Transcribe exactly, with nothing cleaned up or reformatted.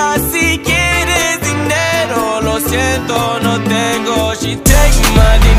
amiga si quieres dinero. Lo siento, no tengo. She take my